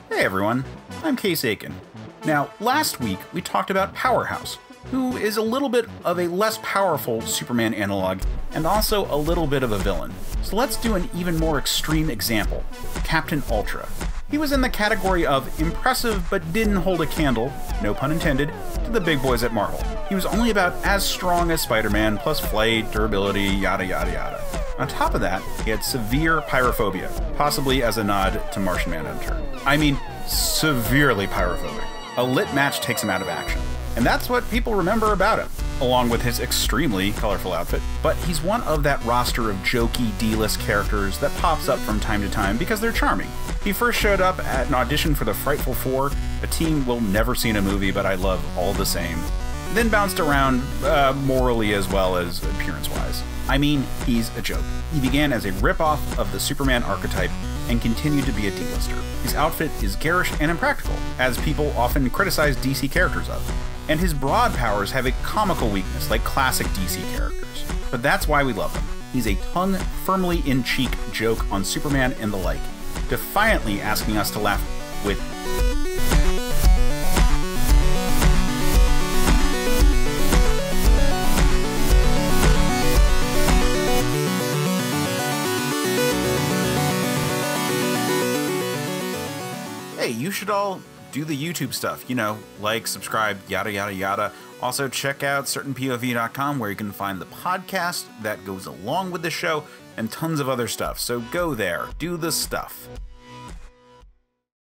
Hey everyone, I'm Case Aiken. Now, last week we talked about Powerhouse, who is a little bit of a less powerful Superman analog and also a little bit of a villain. So let's do an even more extreme example, Captain Ultra. He was in the category of impressive but didn't hold a candle, no pun intended, to the big boys at Marvel. He was only about as strong as Spider-Man, plus flight, durability, yada yada yada. On top of that, he had severe pyrophobia, possibly as a nod to Martian Manhunter. I mean, severely pyrophobic. A lit match takes him out of action. And that's what people remember about him, along with his extremely colorful outfit. But he's one of that roster of jokey D-list characters that pops up from time to time because they're charming. He first showed up at an audition for the Frightful Four, a team we'll never see in a movie but I love all the same. Then bounced around morally as well as appearance-wise. I mean, he's a joke. He began as a rip-off of the Superman archetype and continued to be a D-lister. His outfit is garish and impractical, as people often criticize DC characters of. And his broad powers have a comical weakness like classic DC characters. But that's why we love him. He's a tongue firmly in cheek joke on Superman and the like, defiantly asking us to laugh with. Hey, you should all do the YouTube stuff, you know, like, subscribe, yada yada yada. Also check out certainpov.com where you can find the podcast that goes along with the show and tons of other stuff. So go there, do the stuff.